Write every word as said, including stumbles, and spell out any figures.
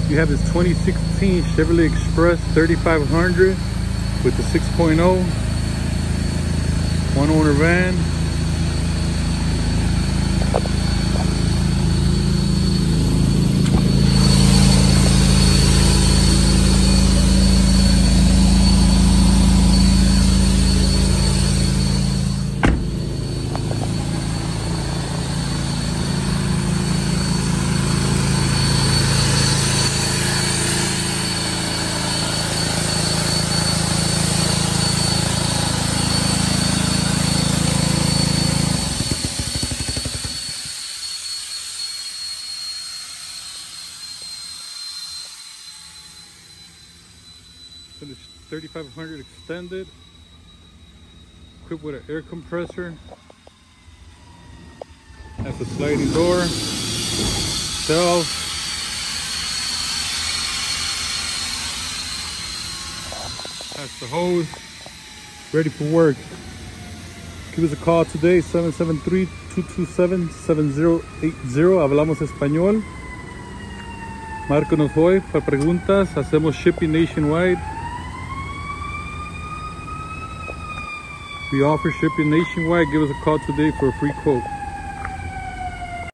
You have this twenty sixteen Chevrolet Express thirty-five hundred with the six point oh, one owner van. So the thirty-five hundred extended, equipped with an air compressor, has a sliding door, shelf, has the hose, ready for work. Give us a call today, seven seven three, two two seven, seven zero eight zero. Hablamos español. Márcanos hoy para preguntas. Hacemos shipping nationwide. We offer shipping nationwide. Give us a call today for a free quote.